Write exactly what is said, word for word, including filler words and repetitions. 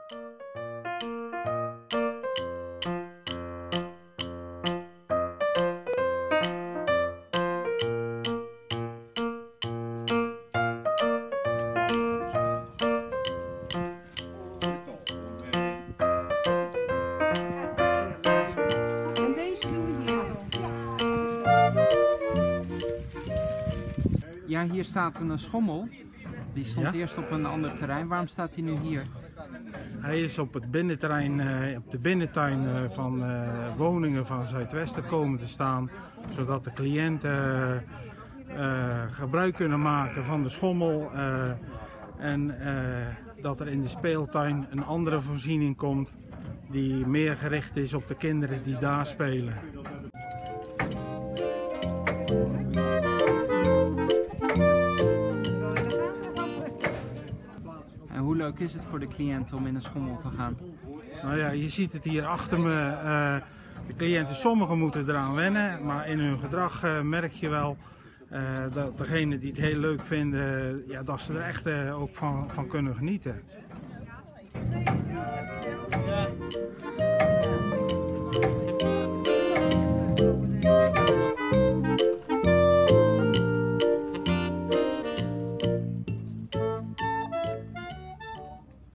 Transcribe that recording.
Ja, hier staat een schommel. Die stond Ja? eerst op een ander terrein. Waarom staat hij nu hier? Hij is op het binnenterrein, uh, op de binnentuin uh, van uh, woningen van Zuidwester komen te staan, zodat de cliënten uh, uh, gebruik kunnen maken van de schommel uh, en uh, dat er in de speeltuin een andere voorziening komt die meer gericht is op de kinderen die daar spelen. En hoe leuk is het voor de cliënt om in een schommel te gaan? Nou ja, je ziet het hier achter me. Uh, de cliënten, sommigen moeten eraan wennen, maar in hun gedrag uh, merk je wel uh, dat degenen die het heel leuk vinden, ja, dat ze er echt uh, ook van, van kunnen genieten. Ja.